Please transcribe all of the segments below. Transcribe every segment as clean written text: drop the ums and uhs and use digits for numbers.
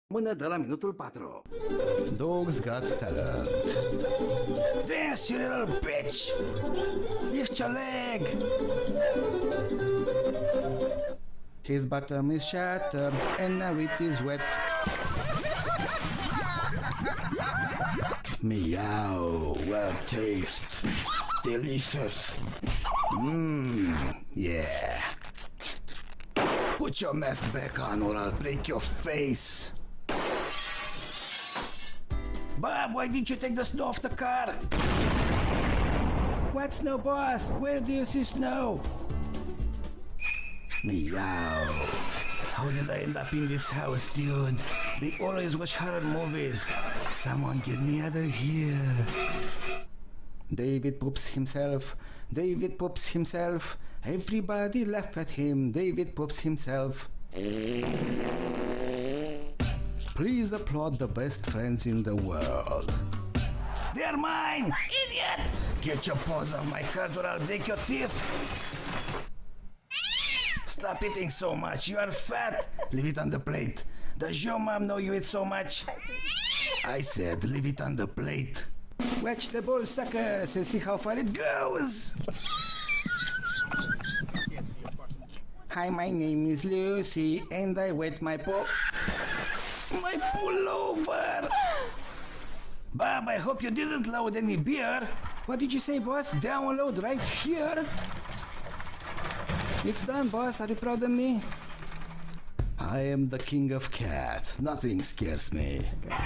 Mână de la minutul 4. Dogs got talent. Dance, you little bitch! Lift your leg! His bottom is shattered and now it is wet. Meow, well taste. Delicious. Yeah. Put your mask back on or I'll break your face. Bob, why didn't you take the snow off the car? What snow, boss? Where do you see snow? Meow. How did I end up in this house, dude? They always watch horror movies. Someone get me out of here. David poops himself. David poops himself. Everybody laugh at him. David poops himself. Please applaud the best friends in the world. They're mine! Idiot! Get your paws off my card or I'll break your teeth! Stop eating so much, you are fat! Leave it on the plate. Does your mom know you eat so much? I said leave it on the plate. Watch the ball, suckers, and see how far it goes! Hi, my name is Lucy, and I wet my my pullover! Bob, I hope you didn't load any beer. What did you say, boss? Download right here? It's done, boss. Are you proud of me? I am the king of cats. Nothing scares me.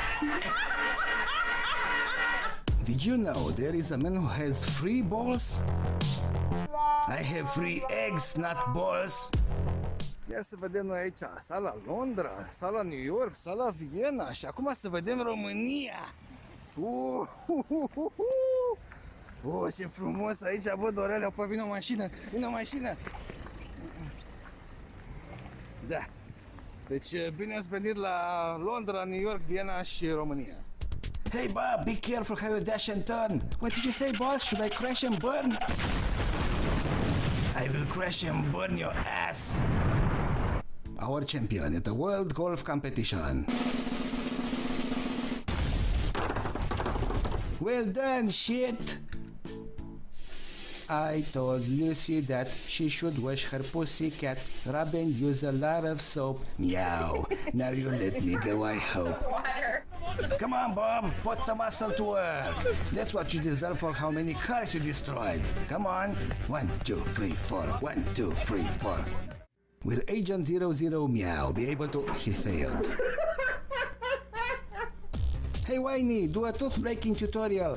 Did you know there is a man who has 3 balls? I have 3 eggs, not balls. Ia să vedem noi aici, sala Londra, sala New York, sala Viena și acum să vedem România. Ce frumos aici, bă, Dorele, apă, vine o mașină. Da. Deci bine ați venit la Londra, New York, Viena și România. Hey Bob, be careful how you dash and turn. What did you say, boss? Should I crash and burn? I will crash and burn your ass. Our champion at the World Golf Competition. Well done, shit! I told Lucy that she should wash her pussycat, rub and use a lot of soap. Meow. Now you let me go, I hope. Water. Come on, Bob. Put the muscle to work. That's what you deserve for how many cars you destroyed. Come on. 1, 2, 3, 4. 1, 2, 3, 4. Will Agent 00 Meow be able to... He failed. Hey, Whiny, do a tooth breaking tutorial.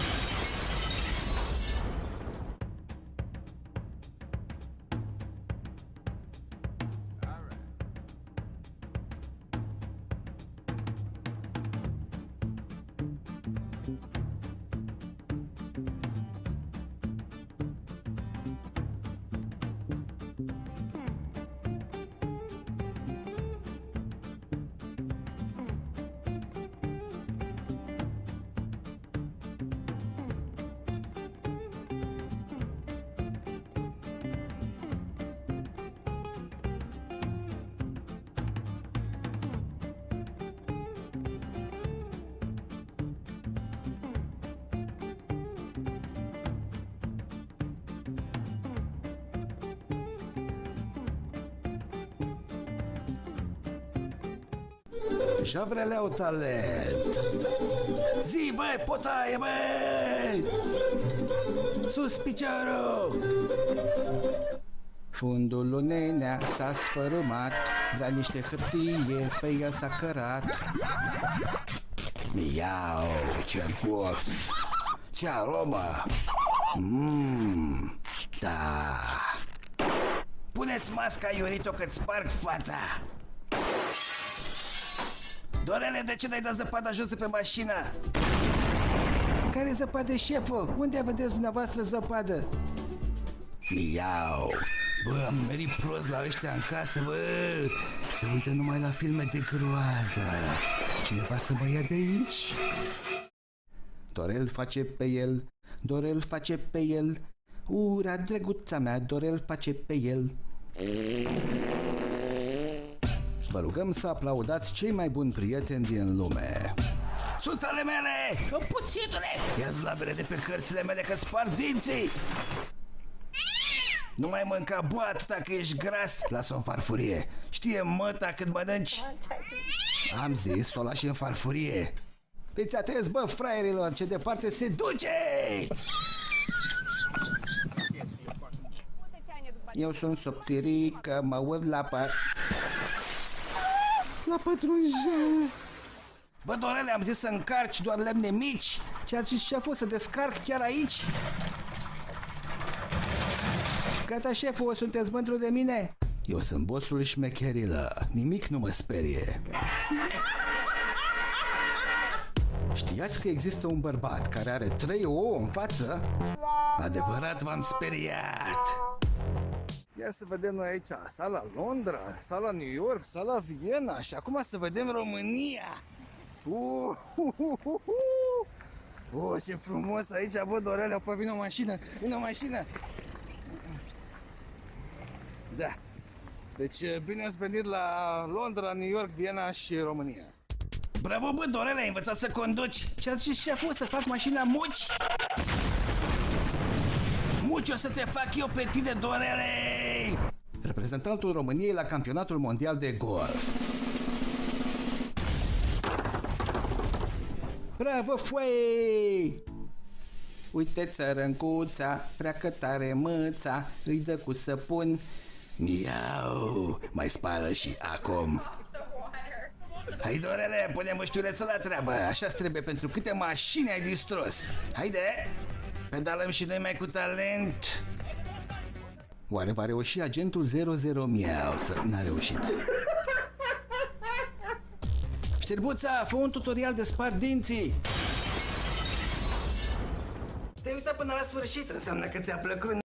Șavreleu talent. Zi, băi, potaie, băi! Sus piciorul! Fundul lui Nenea s-a sfărâmat, vrea niște hârtie, pe el s-a cărat. Miau, ce gust! Ce aromă! Da! Puneți masca, Iurito, că-ți sparg fața! Dorele, de ce n-ai dat zăpada jos de pe mașină? Care zăpadă, șefă? Unde vedeți dumneavoastră zăpadă? Miau! Bă, am merit prost la ăștia în casă, bă! Se uită numai la filme de groază. Cineva să mă ia de aici? Dorel face pe el, Dorel face pe el. Ura, drăguța mea, Dorel face pe el. Vă rugăm să aplaudați cei mai buni prieteni din lume. Sunt ale mele! Puțitule! Ia zlabele de pe cărțile mele că spar dinții! Nu mai mânca boat dacă ești gras, lasă-o în farfurie. Știe măta când mănânci. Am zis să o lași în farfurie. Fiți atenți, bă, fraierilor, ce departe se duce! Eu sunt subțirică, mă urc la pătrunjel. Bă, Dorele, am zis să încarci doar lemne mici. Ce a zis șeful, să descarc chiar aici? Gata, șeful, sunteți mândru de mine? Eu sunt bossul șmecherilor, nimic nu mă sperie. Știați că există un bărbat care are 3 ouă în față? Adevărat, v-am speriat. Ia să vedem noi aici, sala Londra, sala New York, sala Viena și acum să vedem România. Ce frumos aici, bă, Dorele, păi vine o mașină. Da. Deci bine ați venit la Londra, New York, Viena și România. Bravo, bă, Dorele, ai învățat să conduci. Ce-a zis șeful, să fac mașina muci? Muci o să te fac eu pe tine, Dorele! Reprezentantul României la campionatul mondial de golf. Bravo, foie! Uite țărâncuța, prea că tare mâța, îi dă cu săpun. Miau, mai spală și acum. Hai, Dorele, pune măștiulețul la treabă. Așa trebuie, pentru câte mașini ai distrus. Haide, pedalăm și noi mai cu talent. Oare va reuși agentul 00 miau? Să n-a reușit. Șterbuța, fă un tutorial de spart dinții. Te-ai uitat până la sfârșit, înseamnă că ți-a plăcut.